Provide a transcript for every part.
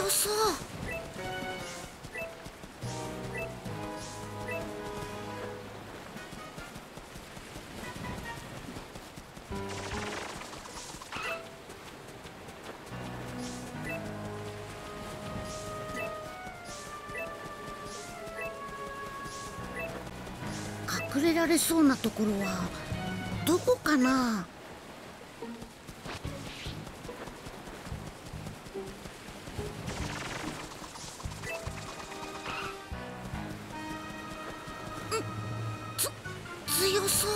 そう。隠れられそうなところはどこかな。強そう。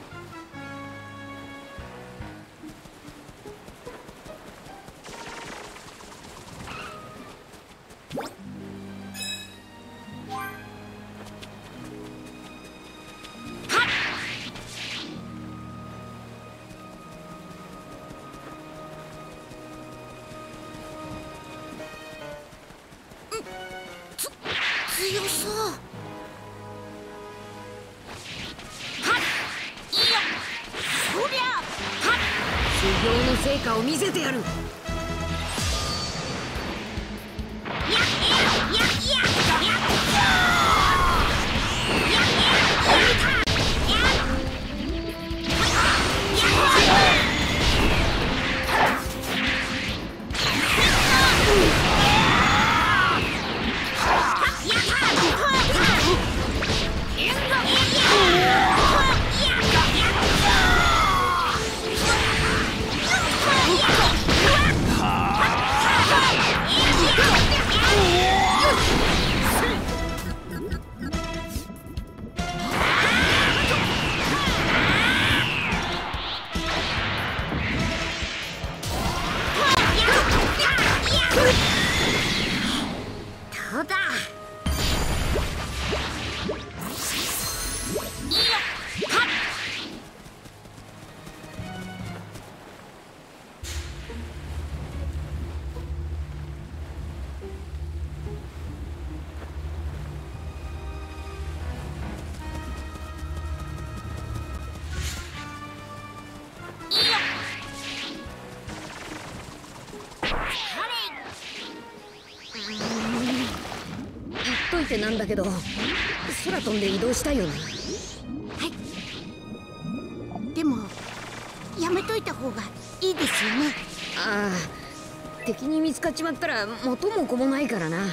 強そう。 修行の成果を見せてやる。 どうだ。 言っといてなんだけど、空飛んで移動したいよね。 はい。でもやめといた方がいいですよね。 ああ、敵に見つかっちまったら元も子もないからな。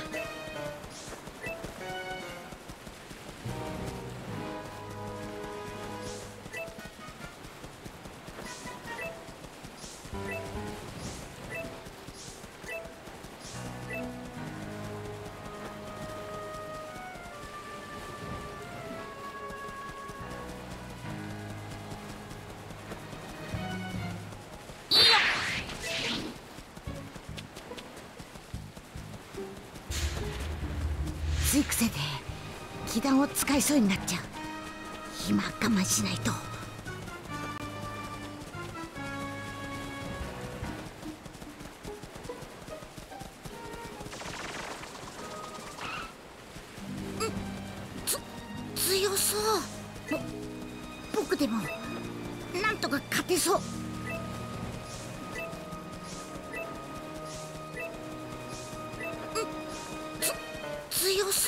つい癖で気弾を使いそうになっちゃう。今我慢しないと。強そう。僕でもなんとか勝てそう。強そう。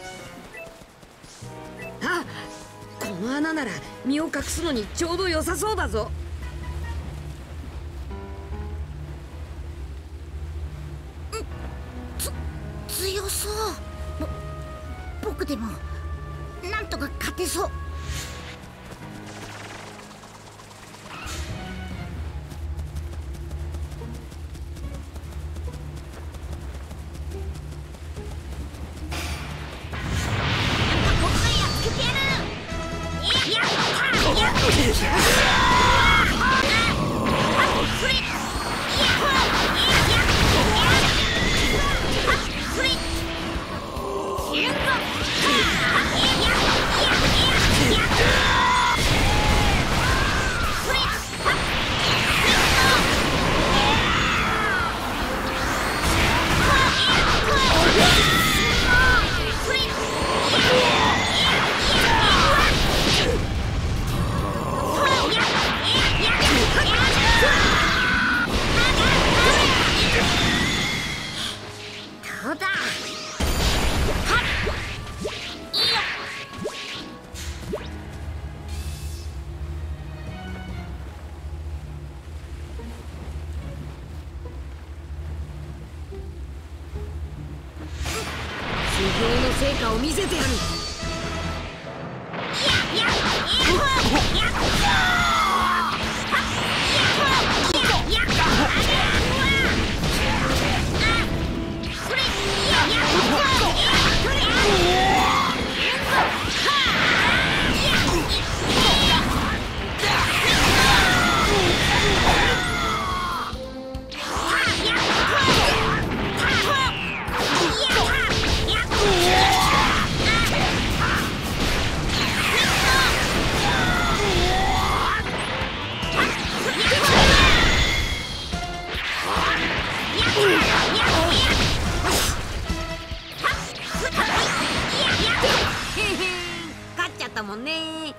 あ、この穴なら身を隠すのにちょうど良さそうだぞ。 強そう。僕でもなんとか勝てそう。 果を見せてやる。勝っちゃったもんね。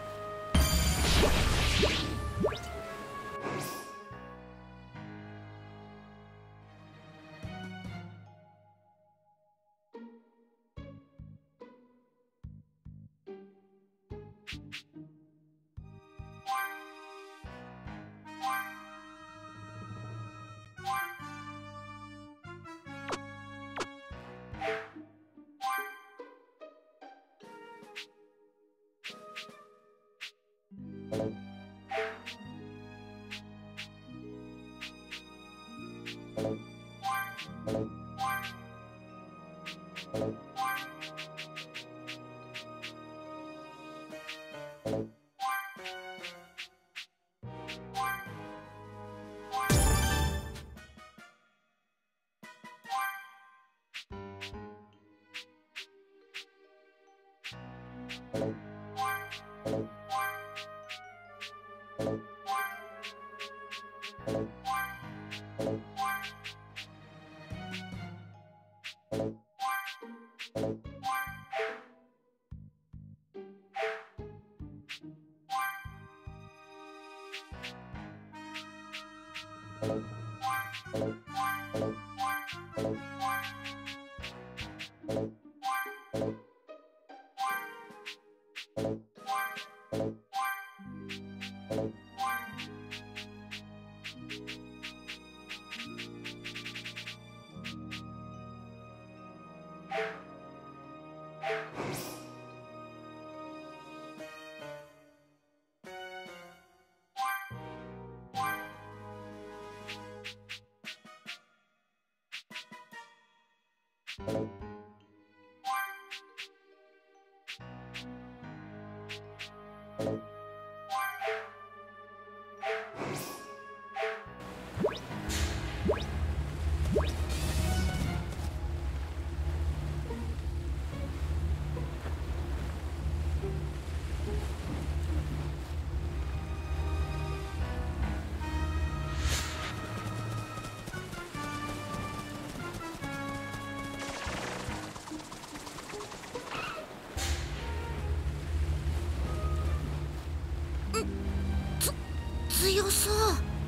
強そう。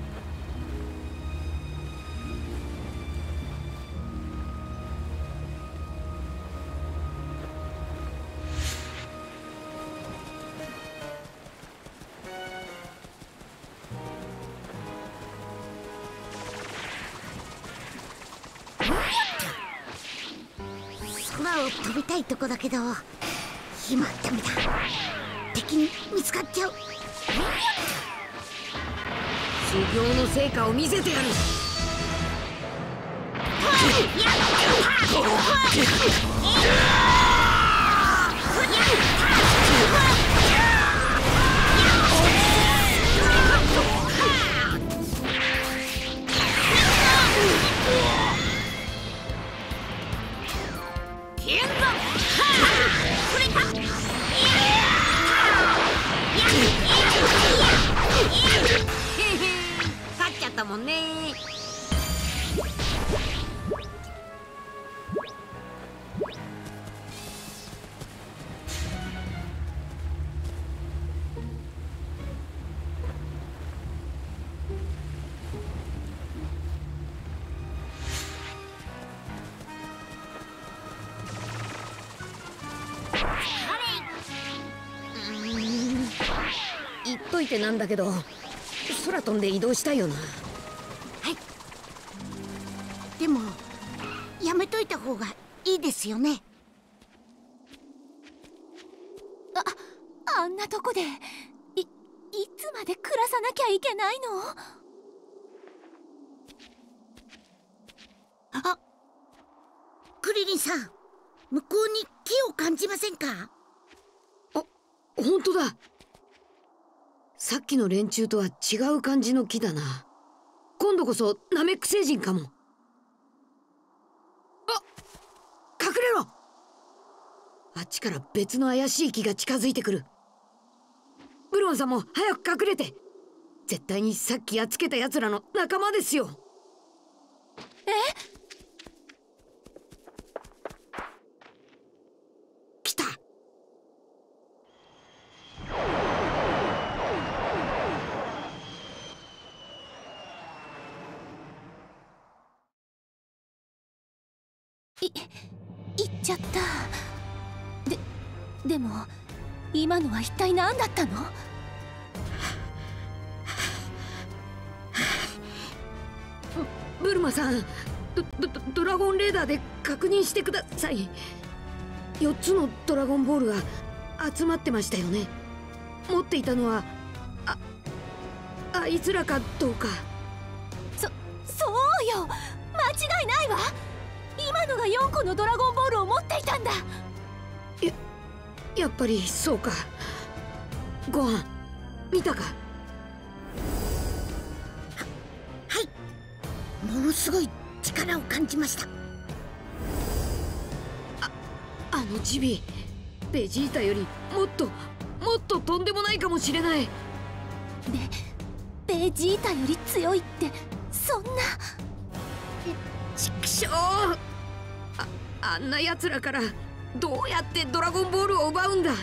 空を飛びたいとこだけど今ダメだ。敵に見つかっちゃう。 修行の成果を見せてやる。勝っちゃったもんね。言っといてなんだけど、空飛んで移動したいよな。 はい。でもやめといた方がいいですよね。 あんなとこでいつまで暮らさなきゃいけないの？ あ、クリリンさん、向こうに木を感じませんか？ あ、本当だ。さっきの連中とは違う感じの木だな。今度こそナメック星人かも。あ、隠れろ。あっちから別の怪しい木が近づいてくる。ブルマさんも早く隠れて。絶対にさっきやっつけた奴らの仲間ですよ。来た。 行っちゃった。でも今のは一体何だったの？ ブルマさん、ドラゴンレーダーで確認してください。4つのドラゴンボールが集まってましたよね。持っていたのはあいつらかどうか。 そうよ、間違いないわ。今のが4個のドラゴンボールを持っていたんだ。 やっぱりそうか。ご飯見たか？ はい、ものすごい力を感じました。 あのチビ、ベジータよりもっととんでもないかもしれない。 ベジータより強いってそんな。 ちくしょう。あんな奴らからどうやってドラゴンボールを奪うんだ。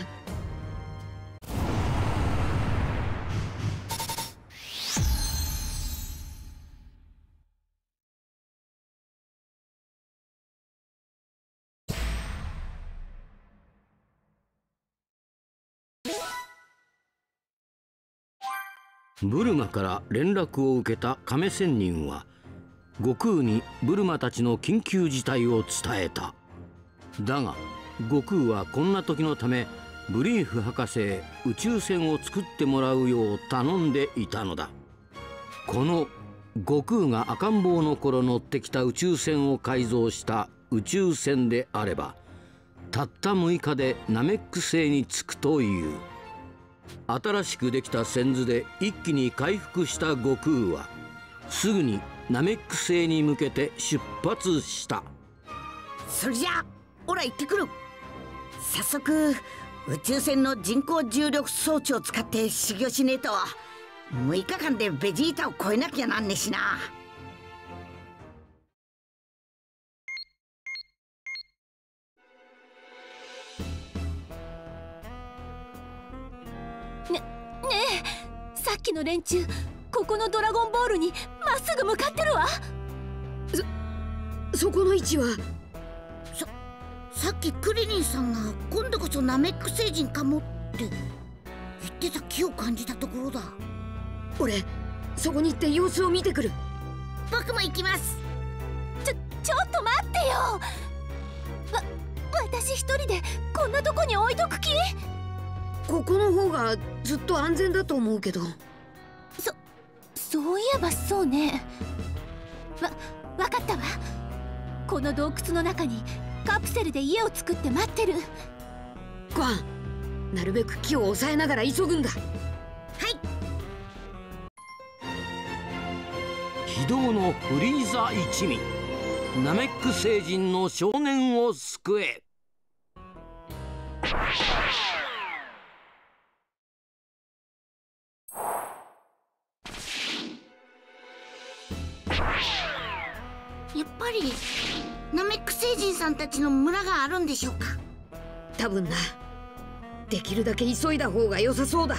ブルマから連絡を受けた亀仙人は悟空にブルマたちの緊急事態を伝えた。だが悟空はこんな時のためブリーフ博士へ宇宙船を作ってもらうよう頼んでいたのだ。この悟空が赤ん坊の頃乗ってきた宇宙船を改造した宇宙船であればたった6日でナメック星に着くという。新しくできた仙頭で一気に回復した悟空はすぐにナメック星に向けて出発した。 それじゃあオラ行ってくる。早速宇宙船の人工重力装置を使って修行しねえと6日間でベジータを超えなきゃなんねえしな。 ねえ、さっきの連中ここのドラゴンボールにまっすぐ向かってるわ。 そこの位置はさっきクリリンさんが今度こそナメック星人かもって言ってた木を感じたところだ。 俺そこに行って様子を見てくる。 僕も行きます。 ちょっと待ってよ。私一人でこんなとこに置いとく気？ ここの方がずっと安全だと思うけど。 そういえばそうね。わかったわ。この洞窟の中にカプセルで家を作って待ってる。 ご飯、なるべく木を抑えながら急ぐんだ。 はい。 非道のフリーザ一味、ナメック星人の少年を救え。 やっぱりナメック星人さんたちの村があるんでしょうか？ 多分な。できるだけ急いだ方が良さそうだ。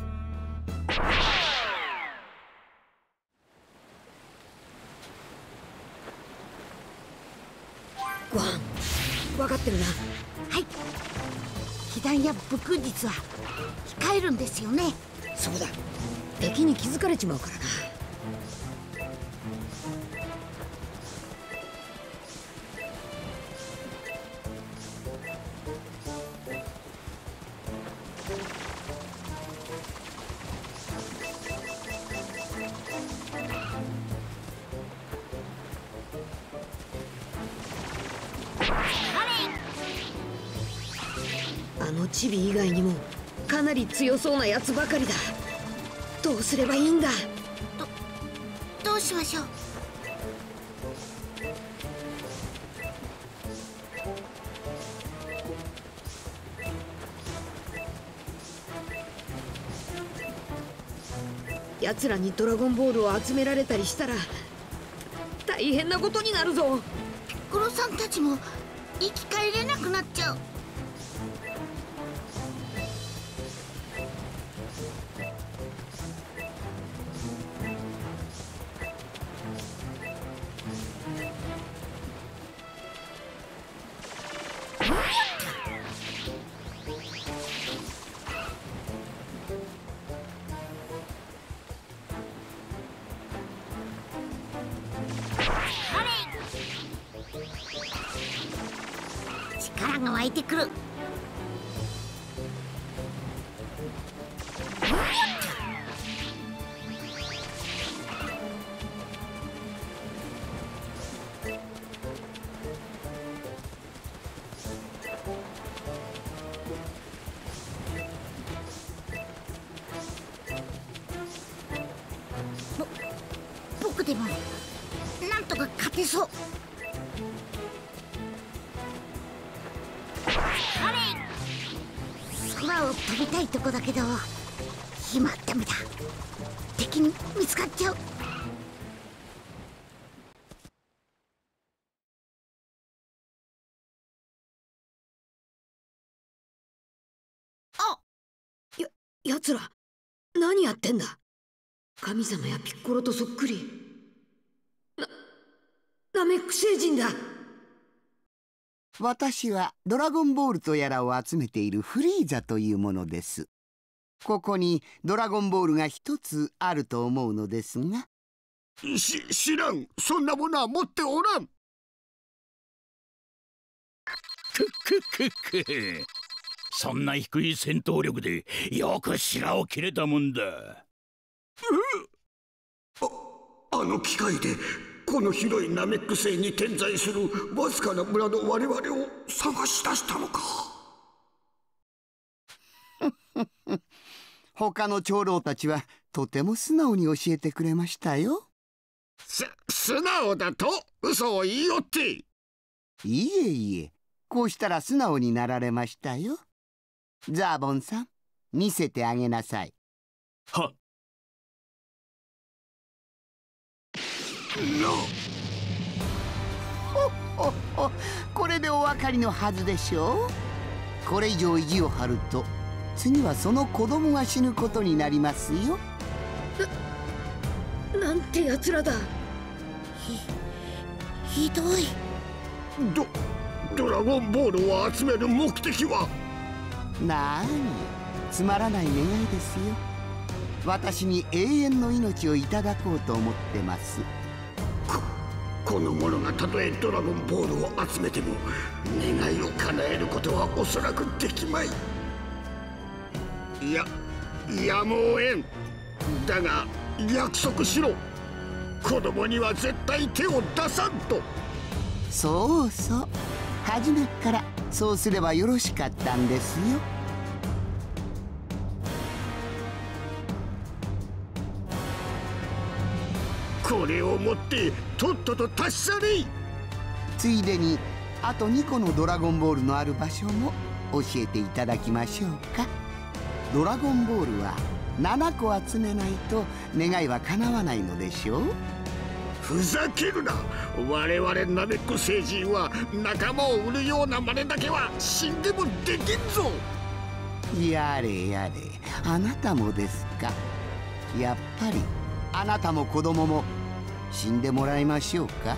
ご飯、分かってるな。 はい。被弾や武空術は控えるんですよね。 そうだ、敵に気づかれちまうからな。 あのチビ以外にもかなり強そうなやつばかりだ。どうすればいいんだ。 どうしましょう。 奴らにドラゴンボールを集められたりしたら大変なことになるぞ。 ピッコロさんたちも生き返れなくなっちゃう。力が湧いてくる。僕でもなんとか勝てそう。空を飛びたいとこだけど今ダメだ。敵に見つかっちゃう。 奴ら何やってんだ。神様やピッコロとそっくり。ナメック星人だ。 私はドラゴンボールとやらを集めているフリーザというものです。ここにドラゴンボールが一つあると思うのですが。 知らん。そんなものは持っておらん。そんな低い戦闘力でよく白を切れたもんだ。あの機械でこの広いナメック星に点在するわずかな村の我々を探し出したのか。 他の長老たちはとても素直に教えてくれましたよ。 素直だと嘘を言いよって。 いえいえ、こうしたら素直になられましたよ。ザーボンさん、見せてあげなさい。 はっ。 これでお分かりのはずでしょう。これ以上意地を張ると次はその子供が死ぬことになりますよ。 なんてやつらだ。 ひどい。 ドラゴンボールを集める目的は。 なーに、つまらない願いですよ。私に永遠の命をいただこうと思ってます。 この者がたとえドラゴンボールを集めても願いを叶えることはおそらくできまい。やむをえん。だが約束しろ。子供には絶対手を出さんと。 そうそう、初めっからそうすればよろしかったんですよ。 これを持ってとっとと達者に。 ついでにあと2個のドラゴンボールのある場所も教えていただきましょうか。ドラゴンボールは7個集めないと願いは叶わないのでしょう。 ふざけるな。我々ナメック星人は仲間を売るような真似だけは死んでもできんぞ。 やれやれ、あなたもですか。やっぱりあなたも子供も死んでもらいましょうか。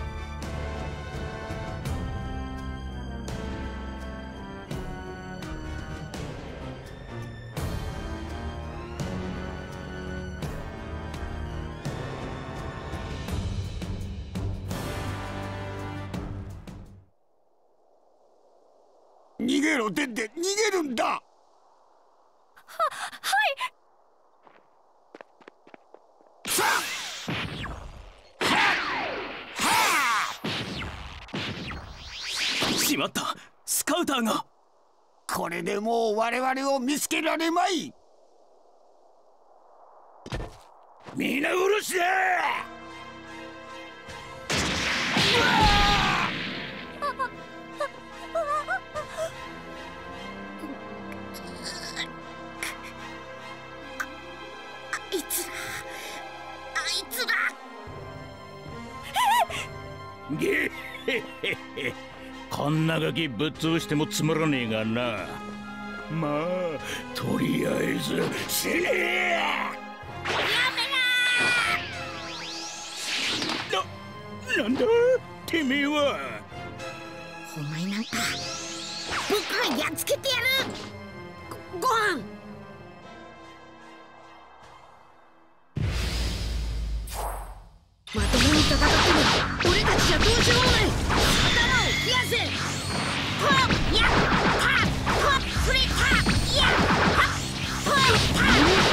逃げろ、デンデ、逃げるんだ。 はい。 しまった、スカウターが。 これでもう我々を見つけられまい。皆殺しだ。 あいつらゲッヘッヘッヘ。こんなガキぶっ潰してもつまらねえがな。まあとりあえず死ねえ。なんだてめえは。 お前なんか僕がやっつけてやる。ご飯まともに戦っても俺たちじゃどうしようもない。頭を冷やせ。 やった触れた。や触れた。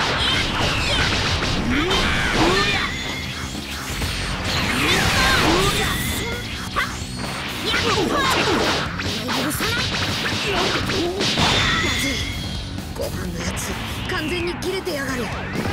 まずい。ご飯のやつ完全に切れてやがる。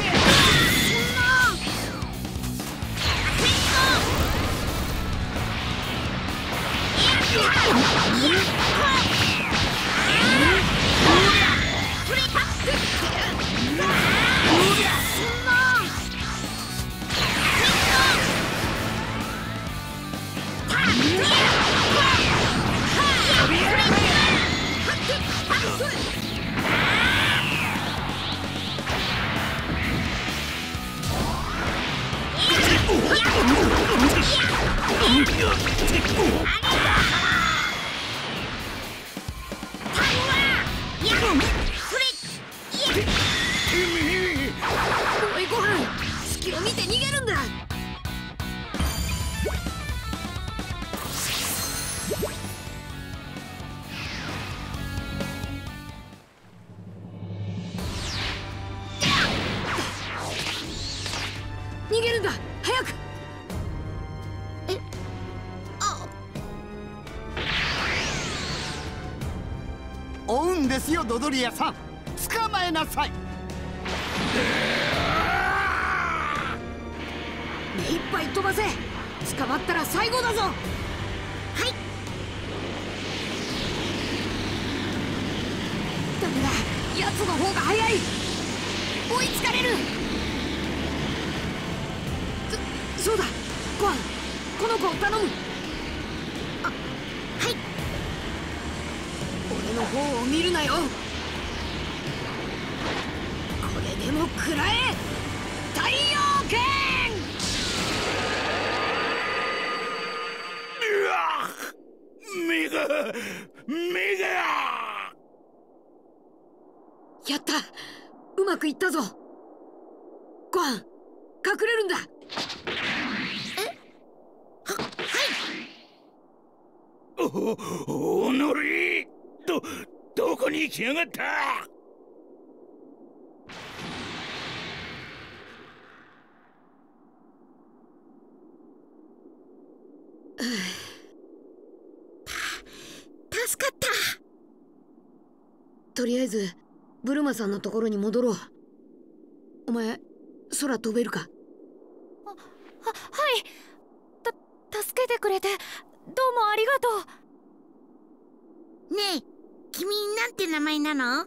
おいご飯、隙を見て逃げるんだ。逃げるんだ、早く。 追うんですよドドリアさん。捕まえなさい。 目いっぱい飛ばせ。捕まったら最後だぞ。はい。ダメだ、奴の方が早い。追いつかれる。そうだ、ご飯、この子を頼む。はい。俺の方を見るなよ。これでも食らえ、太陽剣。 目がやった、うまくいったぞ。ご飯、隠れるんだ。 おのり、どこに行きやがった。 助かった。 とりあえずブルマさんのところに戻ろう。お前空飛べるか。 はい。助けてくれてどうもありがとう。 ねえ、君なんて名前なの？ デン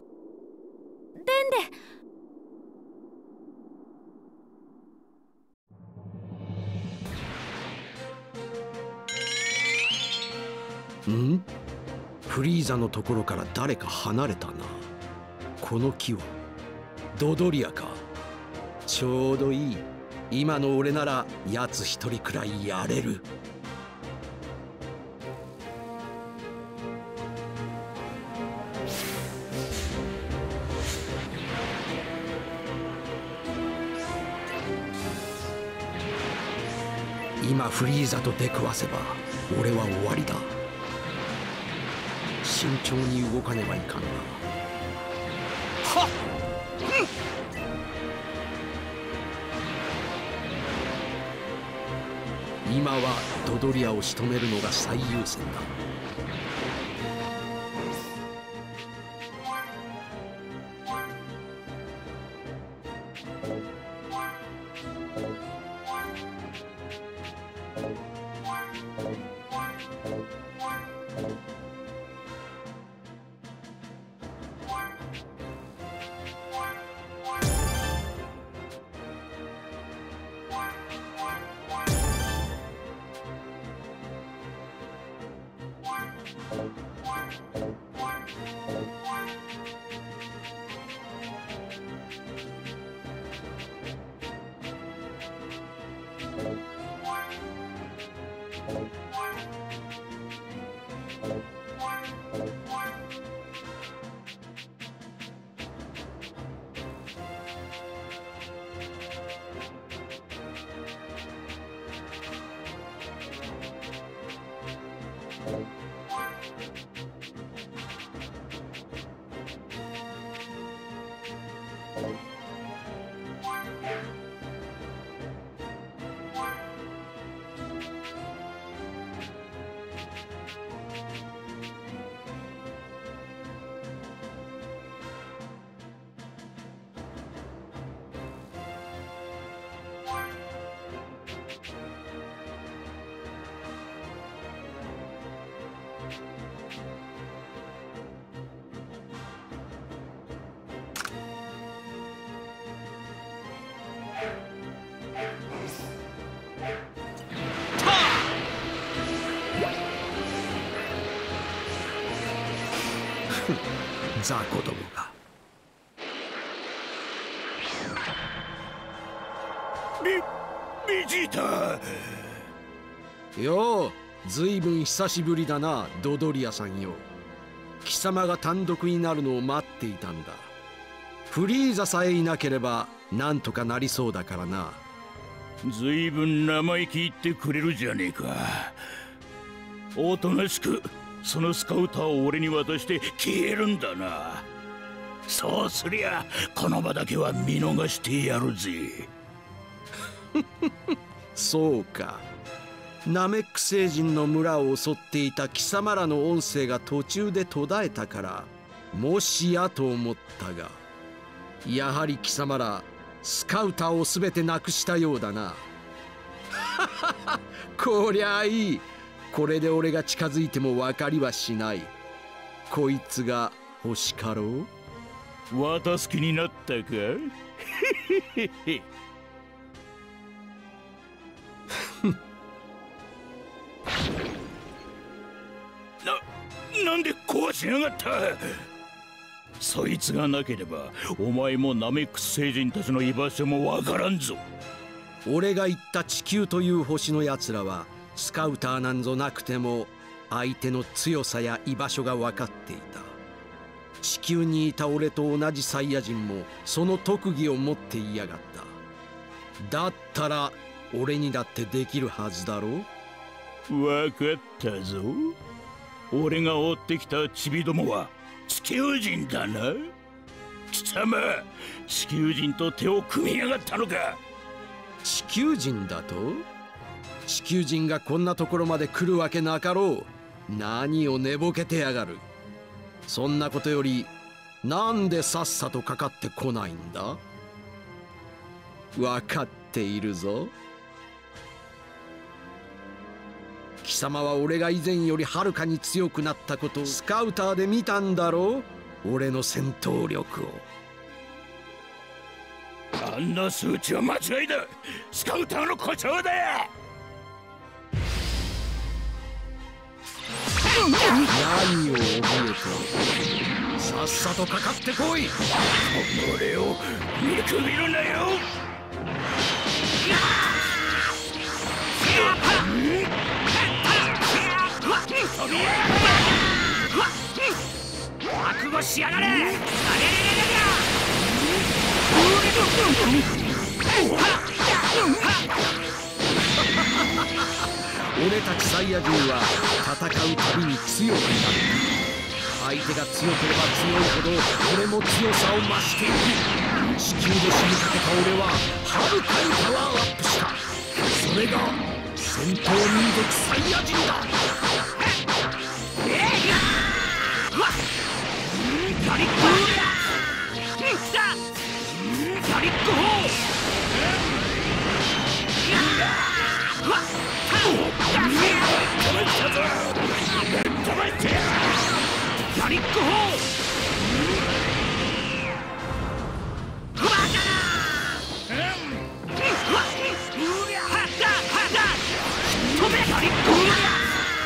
デ。 ん？フリーザのところから誰か離れたな。この木はドドリアか。ちょうどいい。今の俺なら奴一人くらいやれる。今フリーザと出くわせば俺は終わりだ。慎重に動かねばいかんな。はっ、今はドドリアを仕留めるのが最優先だ。 雑魚どもが。 ベジータ。 よう、ずいぶん久しぶりだな、ドドリアさんよ。貴様が単独になるのを待っていたんだ。フリーザさえいなければなんとかなりそうだからな。 ずいぶん生意気言ってくれるじゃねえか。おとなしくそのスカウターを俺に渡して消えるんだな。そうすりゃこの場だけは見逃してやるぜ。 そうか。ナメック星人の村を襲っていた貴様らの音声が途中で途絶えたからもしやと思ったが、やはり貴様らスカウターを全てなくしたようだな。こりゃあいい。これで俺が近づいても分かりはしない。こいつが欲しかろう。 渡す気になったか。なんで壊しやがった。そいつがなければお前もナメックス星人たちの居場所もわからんぞ。 俺が言った地球という星のやつらはスカウターなんぞなくても相手の強さや居場所が分かっていた。地球にいた俺と同じサイヤ人もその特技を持っていやがった。だったら俺にだってできるはずだろう。 分かったぞ。俺が追ってきたチビどもは地球人だな。貴様、地球人と手を組みやがったのか。 地球人だと？地球人がこんなところまで来るわけなかろう。何を寝ぼけてやがる。そんなことよりなんでさっさとかかってこないんだ。分かっているぞ。貴様は俺が以前よりはるかに強くなったことをスカウターで見たんだろう。俺の戦闘力を。 あんな数値は間違いだ。スカウターの故障だよ。 何を覚えてさっさとかかってこい。 俺を見くびるなよ。覚悟しやがれ。 俺たちサイヤ人は戦うたびに強くなる。相手が強ければ強いほど俺も強さを増していく。地球で死にかけた俺ははるかにパワーアップした。それが戦闘民族サイヤ人だ。ガリッコガリッコガリッコガリッコ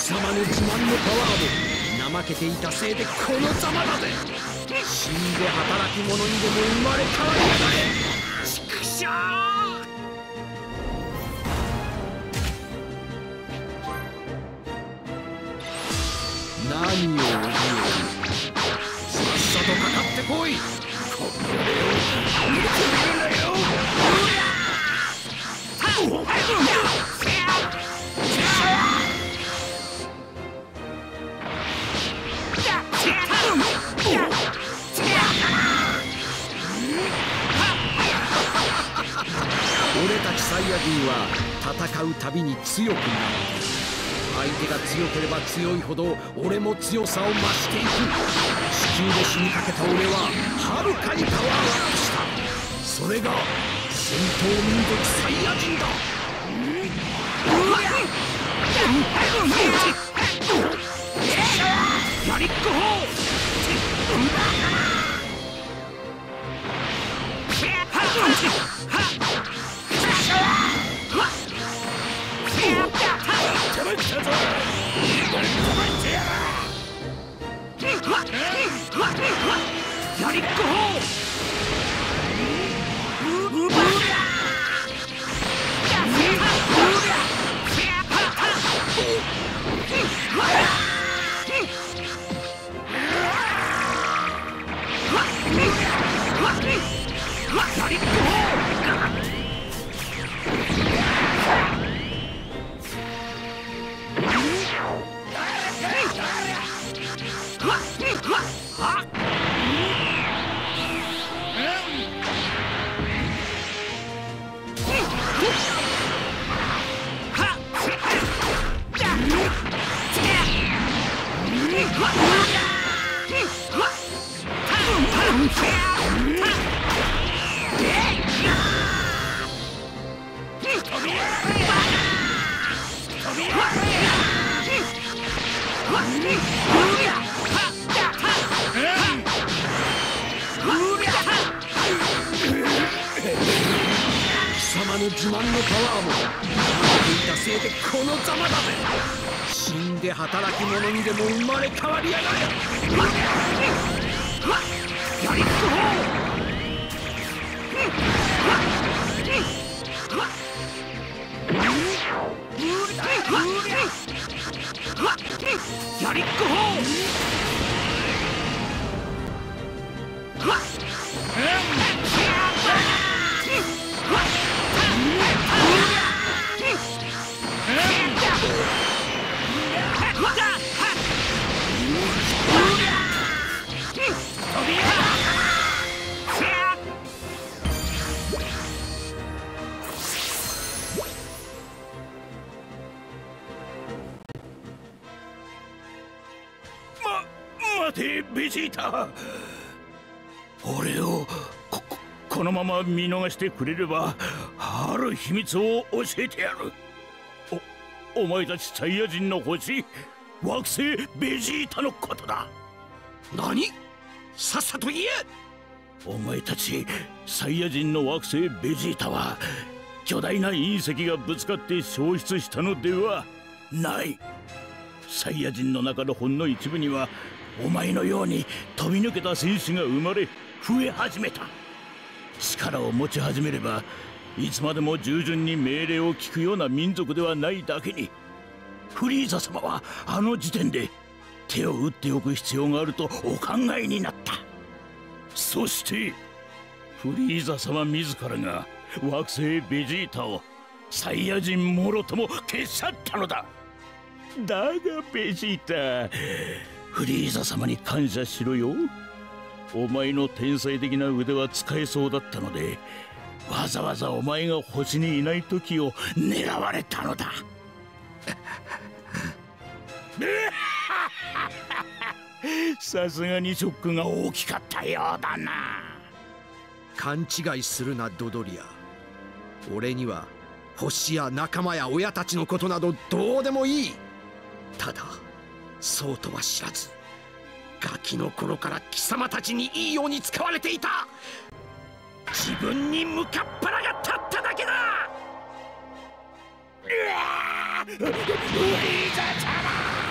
貴様の自慢のパワーも怠けていたせいでこのざまだぜ。死んで働き者にでも生まれ変わりやがれ。畜生！何を言う？さっさとかかってこい。この俺を見てみるなよ。俺たちサイヤ人は戦うたびに強くなる。相手が強ければ強いほど俺も強さを増していく。地球で死にかけた俺ははるかにパワーアップした。それが戦闘民族サイヤ人だ。やりっこやりっこ貴様の自慢のパワーもいたせいでこのざまだぜ。死んで働き者にでも生まれ変わりやがれ。やりっこやりっこ待てベジータ。俺をこのまま見逃してくれればある秘密を教えてやる。お前たちサイヤ人の星惑星ベジータのことだ。何？さっさと言え。お前たちサイヤ人の惑星ベジータは巨大な隕石がぶつかって消失したのではない。サイヤ人の中のほんの一部にはお前のように飛び抜けた戦士が生まれ増え始めた。力を持ち始めればいつまでも従順に命令を聞くような民族ではないだけに、フリーザ様はあの時点で手を打っておく必要があるとお考えになった。そしてフリーザ様自らが惑星ベジータをサイヤ人もろとも消し去ったのだ。だがベジータ、フリーザ様に感謝しろよ。お前の天才的な腕は使えそうだったので、わざわざお前が星にいない時を狙われたのだ。さすがにショックが大きかったようだな。勘違いするなドドリア。俺には星や仲間や親たちのことなどどうでもいい。ただそうとは知らず、ガキの頃から貴様たちにいいように使われていた自分に向かっ腹が立っただけだ。フリーザ様。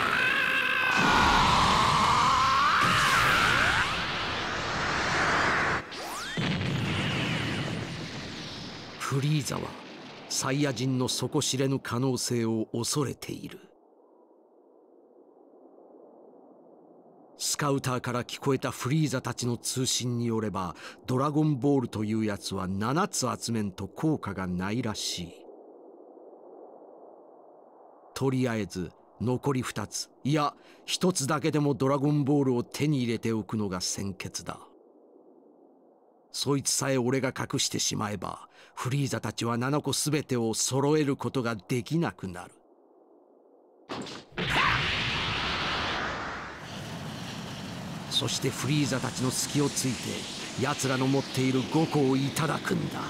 リーザはサイヤ人の底知れぬ可能性を恐れている。スカウターから聞こえたフリーザたちの通信によれば、ドラゴンボールというやつは7つ集めんと効果がないらしい。とりあえず残り2つ、いや1つだけでもドラゴンボールを手に入れておくのが先決だ。そいつさえ俺が隠してしまえば、フリーザたちは7個全てを揃えることができなくなる。そしてフリーザたちの隙をついて奴らの持っている5個をいただくんだ。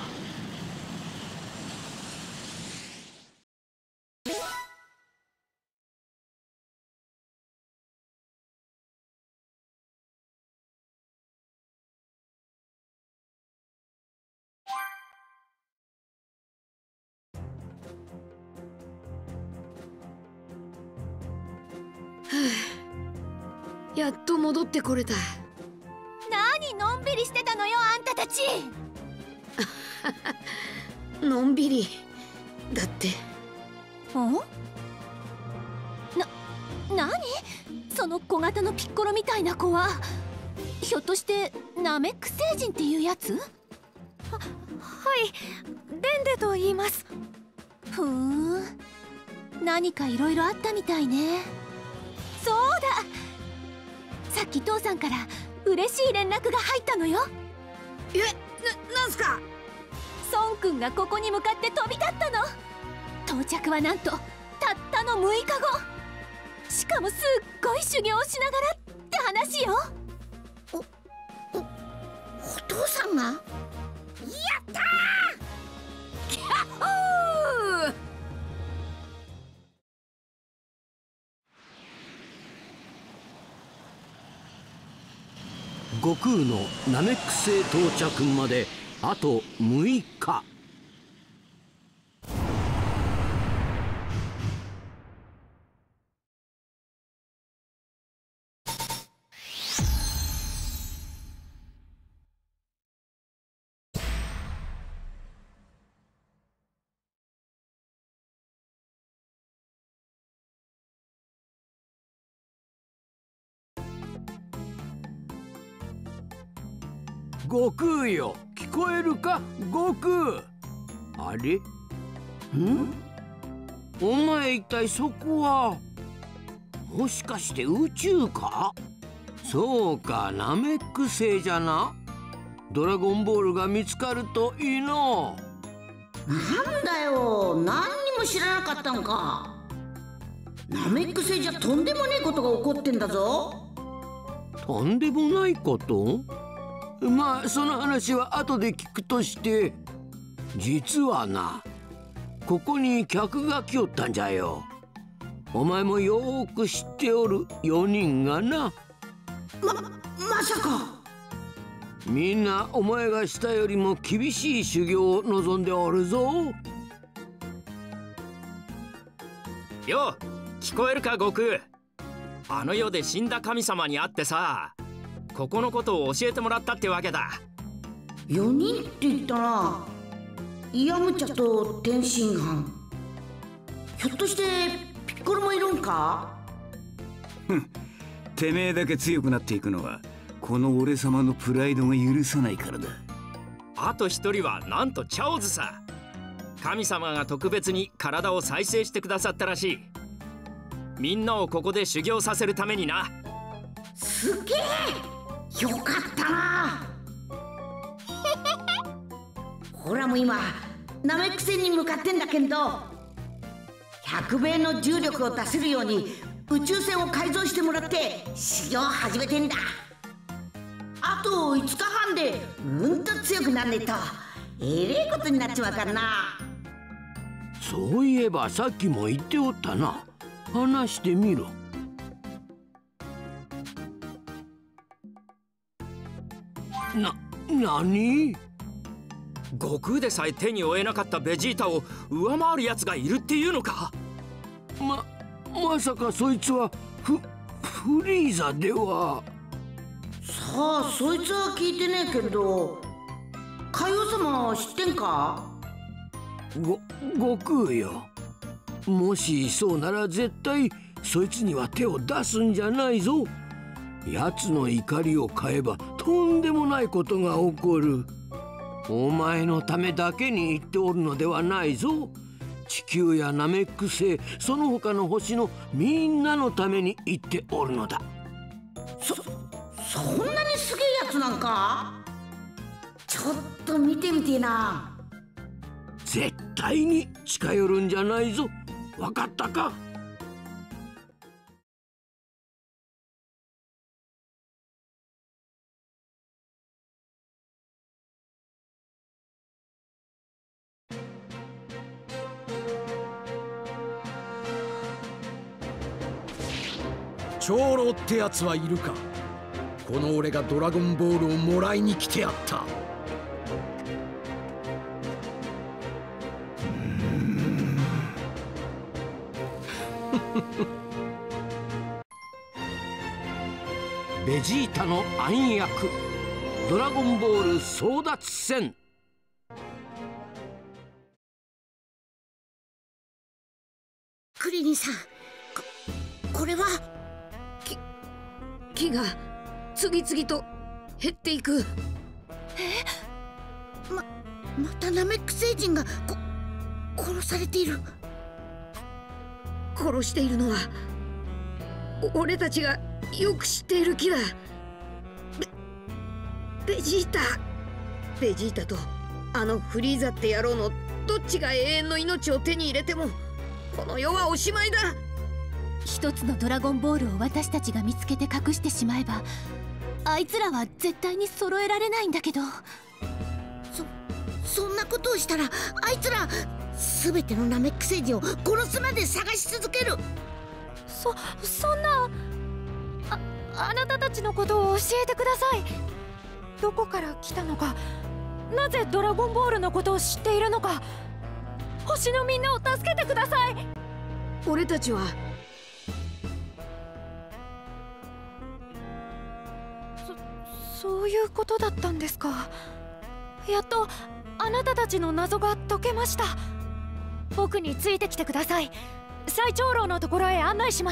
やっと戻ってこれた。 何のんびりしてたのよ、あんたたち。 のんびりだって。 何その小型のピッコロみたいな子は。ひょっとしてナメック星人っていうやつ？はい、デンデと言います。ふーん、何かいろいろあったみたいね。そうだ、さっき父さんから嬉しい連絡が入ったのよ。 なんすか？ 孫くんがここに向かって飛び立ったの。到着はなんとたったの6日後。しかもすっごい修行をしながらって話よ。 お父さんが？やったー！キャッホー！ 悟空のナメック星到着まであと6日。悟空よ、聞こえるか悟空。あれ？お前一体そこはもしかして宇宙か？そうか、ナメック星じゃな。ドラゴンボールが見つかるといいの。 なんだよ、何にも知らなかったんか。ナメック星じゃとんでもねえことが起こってんだぞ。 とんでもないこと？まあその話は後で聞くとして、実はな、ここに客が来よったんじゃよ。お前もよーく知っておる4人がな。 まさか。 みんなお前がしたよりも厳しい修行を望んでおるぞ。 よ、聞こえるか悟空。あの世で死んだ神様に会ってさ、ここのことを教えてもらったってわけだ。 4人って言ったらイヤムチャと天津飯。ひょっとしてピッコロもいるんか？ てめえだけ強くなっていくのはこの俺様のプライドが許さないからだ。 あと一人はなんとチャオズさ。神様が特別に体を再生してくださったらしい。みんなをここで修行させるためにな。 すげえ、よかったな。ほらもう今ナメック星に向かってんだけど、100倍の重力を出せるように宇宙船を改造してもらって修行を始めてんだ。あと5日半でうんと強くなんねえとえれえことになっちまうからな。 そういえばさっきも言っておったな。話してみろ。何？ 悟空でさえ手に負えなかったベジータを上回るやつがいるっていうのか？ まさかそいつはフリーザでは。 さあそいつは聞いてねえけど、海王様は知ってんか？ 悟空よ、もしそうなら絶対そいつには手を出すんじゃないぞ。奴の怒りを買えばとんでもないことが起こる。お前のためだけに言っておるのではないぞ。地球やナメック星、その他の星のみんなのために言っておるのだ。 そんなにすげえやつなんか？ちょっと見てみてえな。 絶対に近寄るんじゃないぞ。わかったか？ 長老ってやつはいるか？この俺がドラゴンボールをもらいに来てやった。 ベジータの暗躍、ドラゴンボール争奪戦。 クリリンさん、これは木が次々と減っていく。 またナメック星人が殺されている。 殺しているのは俺たちがよく知っている木だ。ベジータとあのフリーザって野郎のどっちが永遠の命を手に入れてもこの世はおしまいだ。 一つのドラゴンボールを私たちが見つけて隠してしまえば、あいつらは絶対に揃えられないんだけど。 そんなことをしたらあいつら全てのナメック星人を殺すまで探し続ける。 そんな。あなたたちのことを教えてください。どこから来たのか、なぜドラゴンボールのことを知っているのか、星のみんなを助けてください。 俺たちはそういうことだったんですか。やっとあなたたちの謎が解けました。僕についてきてください。最長老のところへ案内します。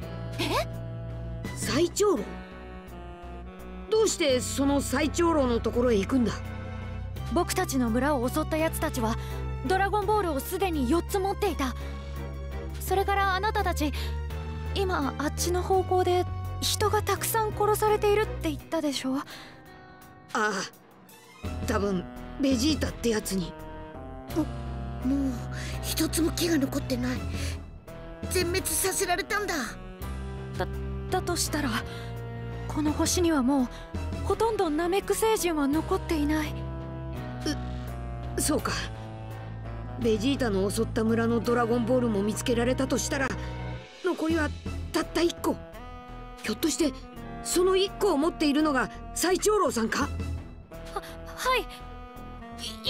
最長老？どうしてその最長老のところへ行くんだ？ 僕たちの村を襲った奴たちはドラゴンボールをすでに4つ持っていた。それからあなたたち、今あっちの方向で人がたくさん殺されているって言ったでしょ。 ああ、多分ベジータってやつに。 もう一つも木が残ってない。全滅させられたんだ。 だとしたらこの星にはもうほとんどナメック星人は残っていない。 そうか。ベジータの襲った村のドラゴンボールも見つけられたとしたら残りはたった1個。ひょっとしてその1個を持っているのが最長老さんか？ はい。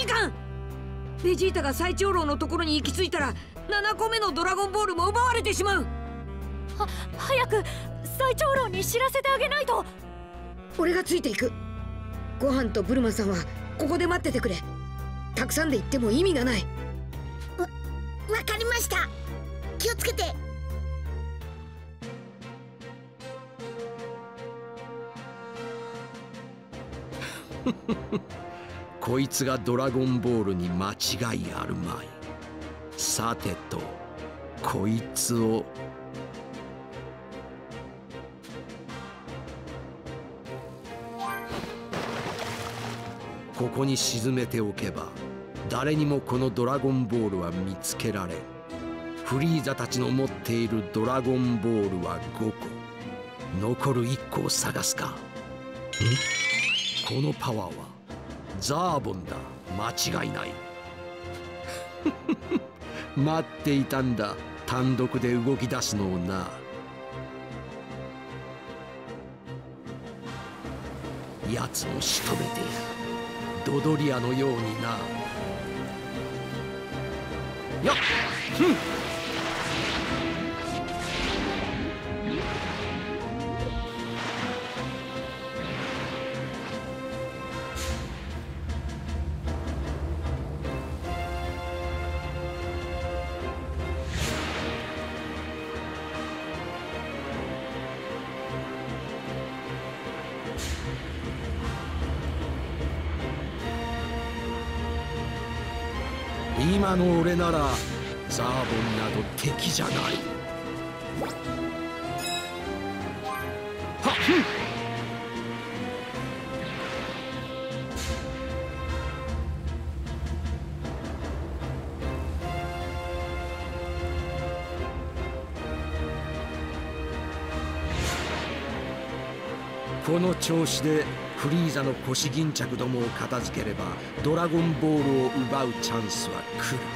いかん。ベジータが最長老のところに行き着いたら7個目のドラゴンボールも奪われてしまう。 早く最長老に知らせてあげないと。 俺がついていく。ご飯とブルマさんはここで待っててくれ。たくさんで行っても意味がない。 わかりました。気をつけて。 こいつがドラゴンボールに間違いあるまい。さてとこいつを。ここに沈めておけば誰にもこのドラゴンボールは見つけられん。フリーザたちの持っているドラゴンボールは5個。残る1個を探すか。このパワーはザーボンだ。間違いない。待っていたんだ、単独で動き出すのをな。奴も仕留めてやる。ドドリアのようにな。よっ、 今の俺ならザーボンなど敵じゃない。はっこの調子でフリーザの腰巾着どもを片付ければドラゴンボールを奪うチャンスは来る。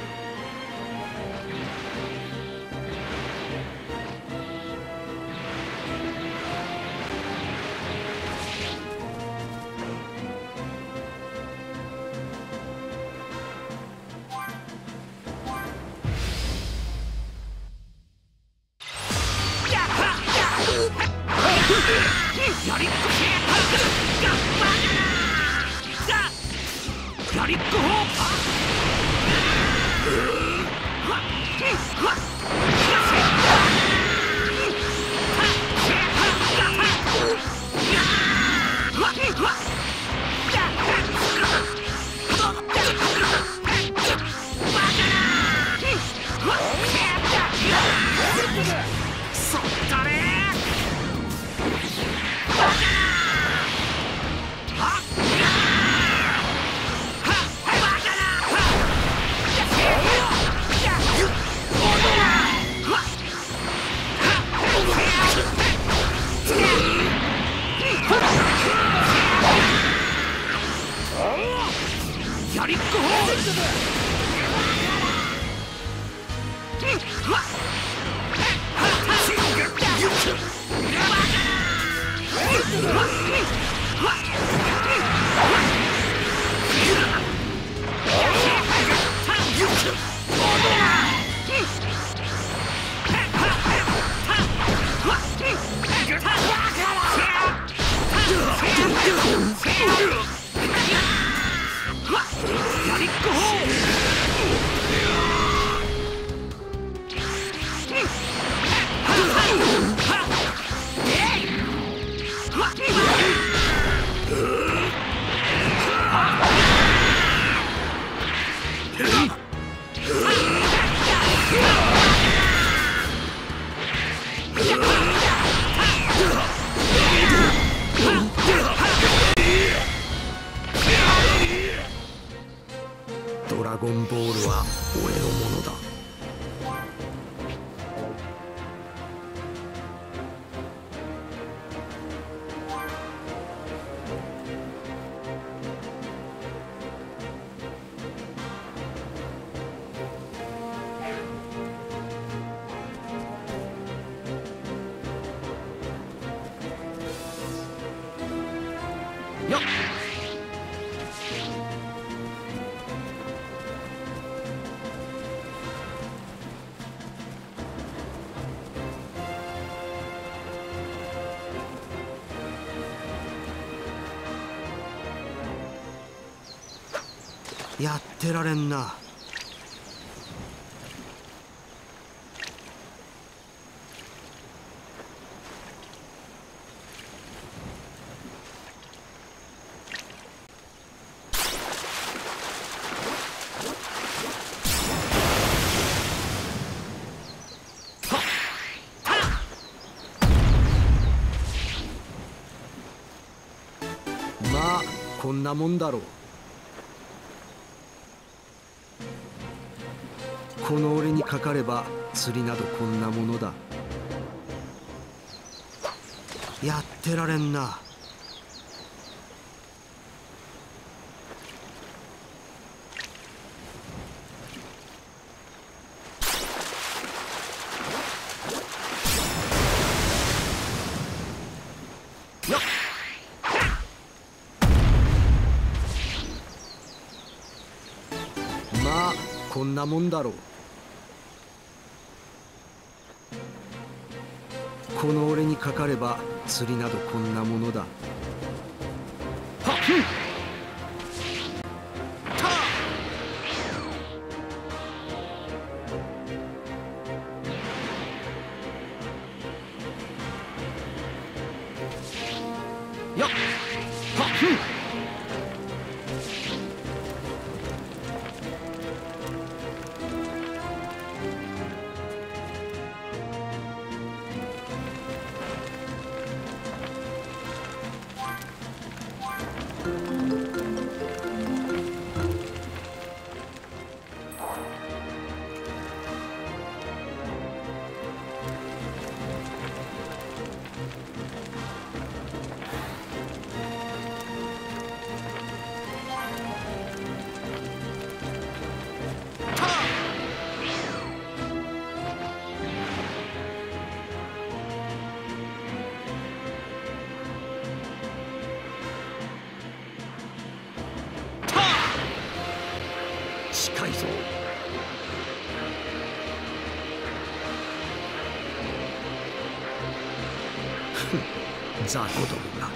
ドラゴンボールは俺のものだ。よっやってられんな。まあこんなもんだろう。この俺にかかれば釣りなどこんなものだ。やってられんな。よっまあこんなもんだろう。この俺にかかれば釣りなどこんなものだ。はっよっはっ雑魚どもが。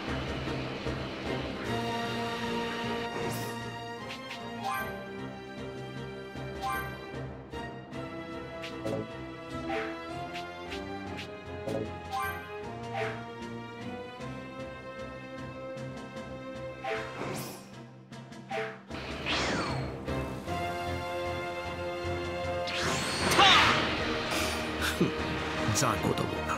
雑魚どもが。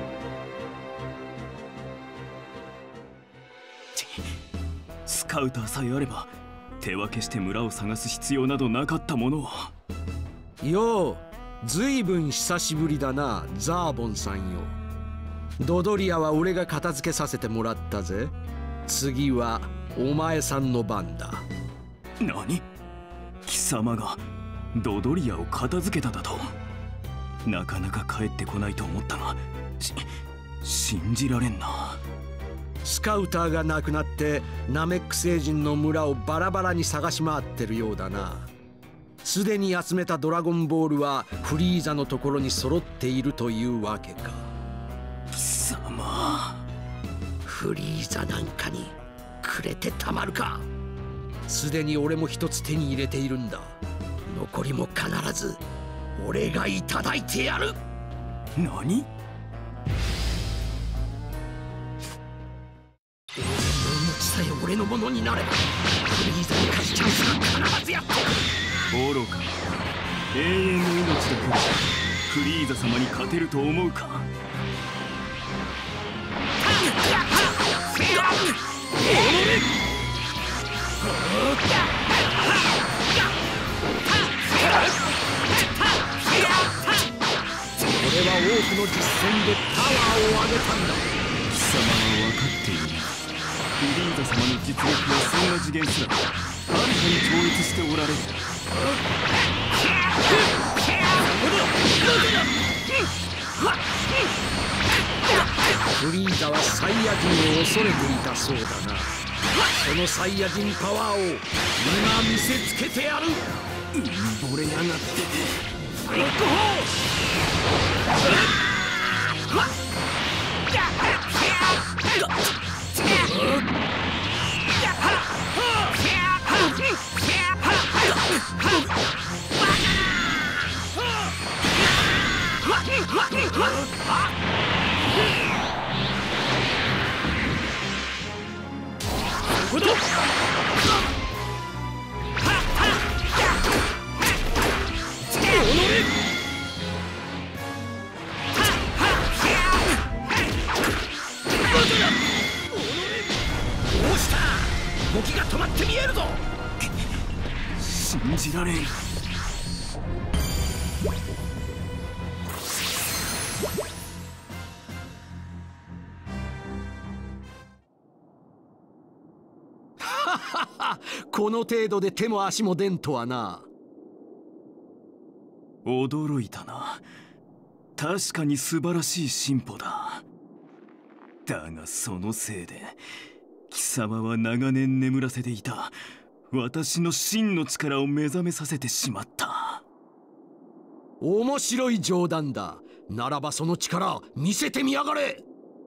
スカウターさえあれば手分けして村を探す必要などなかったものを。 よう、ずいぶん久しぶりだな、ザーボンさんよ。ドドリアは俺が片付けさせてもらったぜ。次はお前さんの番だ。 何？貴様がドドリアを片付けただと？なかなか帰ってこないと思ったが、信じられんな。 スカウターがなくなってナメック星人の村をバラバラに探し回ってるようだな。すでに集めたドラゴンボールはフリーザのところに揃っているというわけか。 貴様、 フリーザなんかにくれてたまるか。すでに俺も一つ手に入れているんだ。残りも必ず俺がいただいてやる。 何？ 俺の命さえ俺のものになればフリーザに勝つチャンスが必ずやってくる。 愚か。永遠の命だけでフリーザ様に勝てると思うか。 俺は多くの実戦でパワーを上げたんだ。 貴様は分かっている。フリーザ様の実力はそんな次元すらはるかに超越しておられる。 フリーザはサイヤ人を恐れていたそうだな。そのサイヤ人パワーを今見せつけてやる。 ぼれやがって。 動きが止まって見えるぞ。 信じられん。 この程度で手も足も出んとはな。 驚いたな。確かに素晴らしい進歩だ。だがそのせいで貴様は長年眠らせていた私の真の力を目覚めさせてしまった。 面白い冗談だ。ならばその力見せてみやがれ。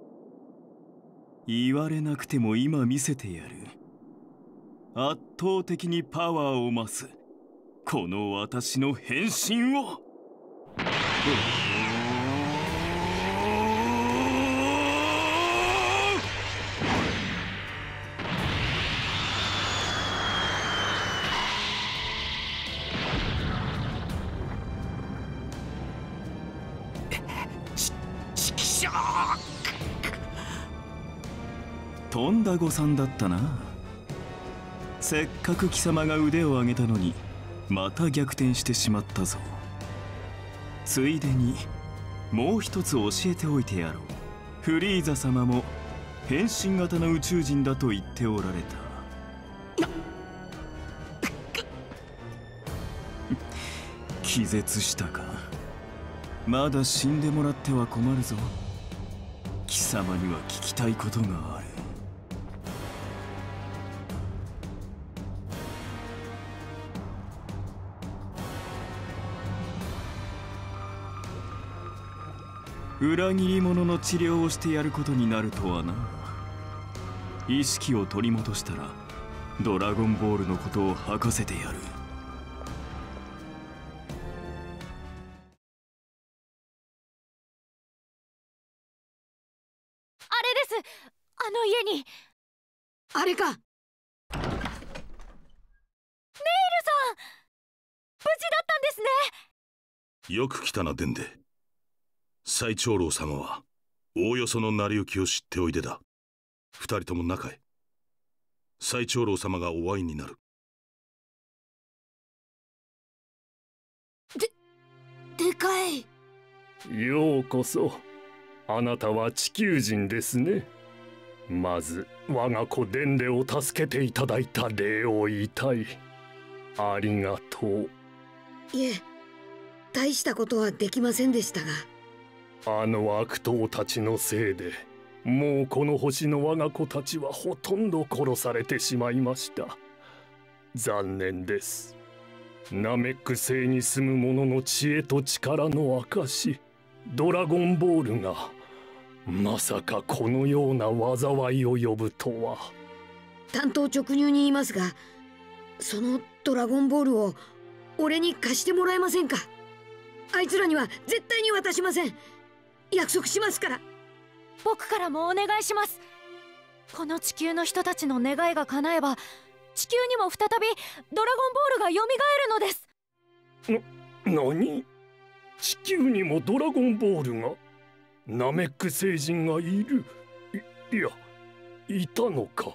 言われなくても今見せてやる。圧倒的にパワーを増すこの私の変身を。とんだ誤算だったな。せっかく貴様が腕を上げたのにまた逆転してしまったぞ。ついでにもう一つ教えておいてやろう。フリーザ様も変身型の宇宙人だと言っておられた。気絶したか。まだ死んでもらっては困るぞ。貴様には聞きたいことがある。 裏切り者の治療をしてやることになるとはな。意識を取り戻したらドラゴンボールのことを吐かせてやる。 あれです。あの家に。 あれか。ネイルさん、無事だったんですね。 よく来たな、デンデ。最長老様はおおよその成り行きを知っておいでだ。二人とも中へ。最長老様がお会いになる。 でかい。 ようこそ。あなたは地球人ですね。まず我が子デンデを助けていただいた礼を言いたい。ありがとう。 いえ、大したことはできませんでしたが。 あの悪党たちのせいでもうこの星の我が子たちはほとんど殺されてしまいました。残念です。ナメック星に住む者の知恵と力の証、ドラゴンボールがまさかこのような災いを呼ぶとは。 単刀直入に言いますが、そのドラゴンボールを俺に貸してもらえませんか。あいつらには絶対に渡しません。約束しますから。 僕からもお願いします。この地球の人たちの願いが叶えば、地球にも再びドラゴンボールが蘇るのです。 何？地球にもドラゴンボールが？ナメック星人がいる？いや、いたのか。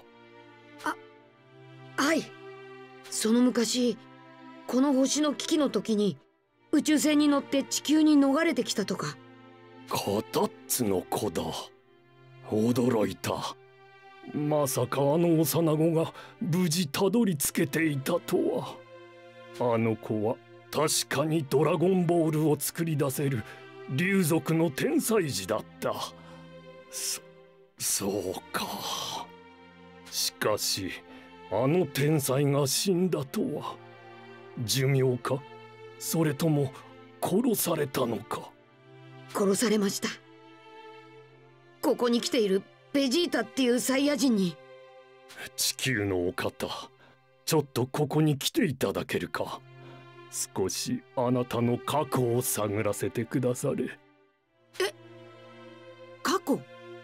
はい。その昔、この星の危機の時に宇宙船に乗って地球に逃れてきたとか。 カタッツの子だ。驚いた。まさかあの幼子が無事たどり着けていたとは。あの子は確かにドラゴンボールを作り出せる竜族の天才児だった。そうか。しかしあの天才が死んだとは。寿命か、それとも殺されたのか。 殺されました。ここに来ているベジータっていうサイヤ人に。 地球のお方、ちょっとここに来ていただけるか。少しあなたの過去を探らせてくだされ。 過去？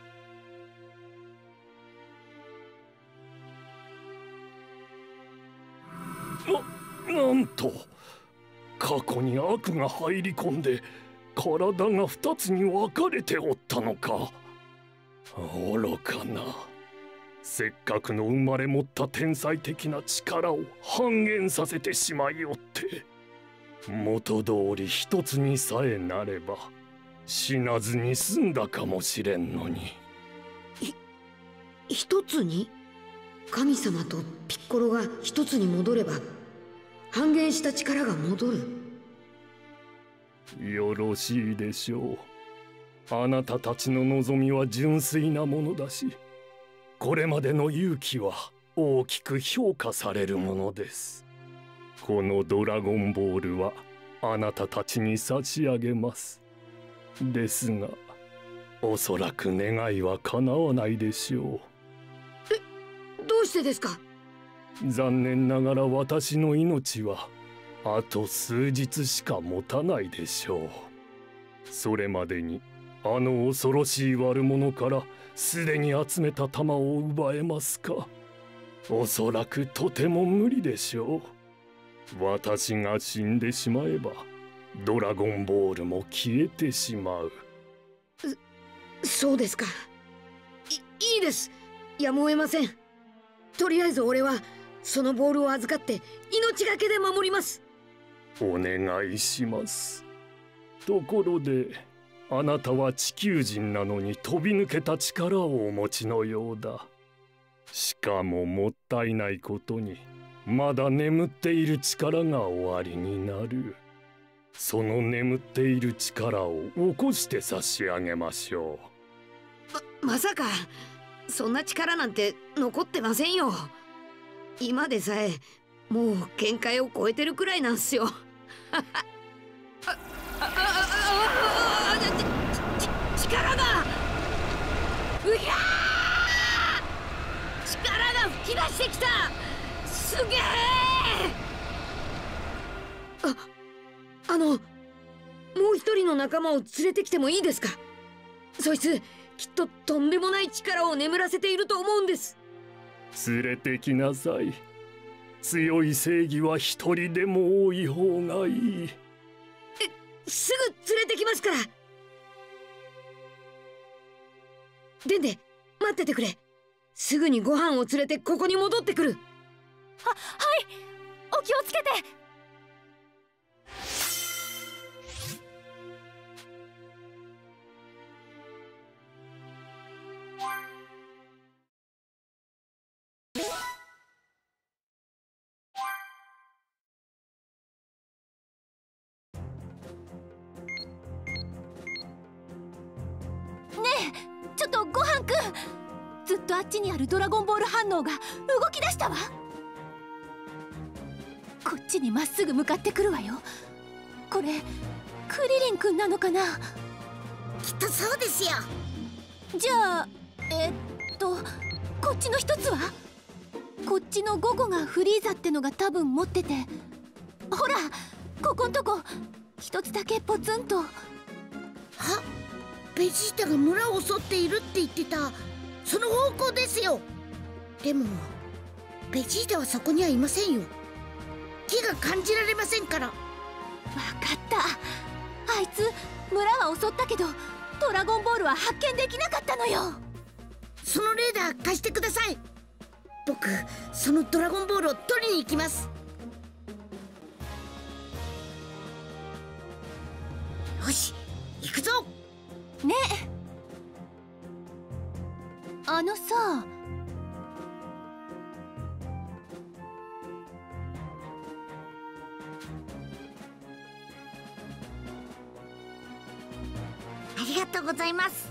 なんと過去に悪が入り込んで体が二つに分かれておったのか。愚かな。せっかくの生まれ持った天才的な力を半減させてしまいおって。元通り一つにさえなれば死なずに済んだかもしれんのに。 一つに？神様とピッコロが一つに戻れば半減した力が戻る。 よろしいでしょう。あなたたちの望みは純粋なものだし、これまでの勇気は大きく評価されるものです。このドラゴンボールはあなたたちに差し上げます。ですが、おそらく願いは叶わないでしょう。どうしてですか？ 残念ながら私の命はあと数日しか持たないでしょう。それまでにあの恐ろしい悪者からすでに集めた玉を奪えますか？おそらくとても無理でしょう。私が死んでしまえばドラゴンボールも消えてしまう。 そうですか。いいです。やむを得ません。とりあえず俺はそのボールを預かって命がけで守ります。 お願いします。ところであなたは地球人なのに飛び抜けた力をお持ちのようだ。しかももったいないことにまだ眠っている力がおありになる。その眠っている力を起こして差し上げましょう。まさかそんな力なんて残ってませんよ。今でさえもう限界を超えてるくらいなんすよ。 力が噴き出してきた。すげえ。もう一人の仲間を連れてきてもいいですか？そいつきっととんでもない力を眠らせていると思うんです。 連れてきなさい。強い正義は一人でも多い方がいい。 すぐ連れてきますから。デンデ、待っててくれ。すぐにご飯を連れてここに戻ってくる。 はい、お気をつけて。ちょっとごはんくん、ずっとあっちにあるドラゴンボール反応が動き出したわ。こっちにまっすぐ向かってくるわよ。これクリリンくんなのかな？ きっとそうですよ。 じゃあこっちの一つは？こっちの5個がフリーザってのが多分持ってて、ほらここんとこ一つだけポツンと。 ベジータが村を襲っているって言ってたその方向ですよ。でもベジータはそこにはいませんよ。木が感じられませんから。わかった。あいつ村は襲ったけどドラゴンボールは発見できなかったのよ。 そのレーダー貸してください。僕そのドラゴンボールを取りに行きます。よし行くぞ。 ねえ、あのさ、 ありがとうございます。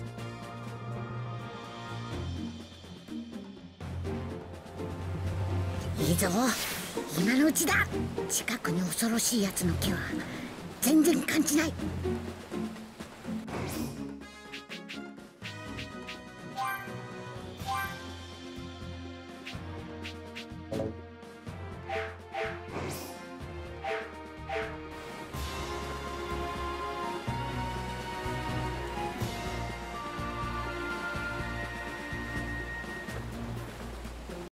いいぞ、今のうちだ。近くに恐ろしいやつの気は全然感じない。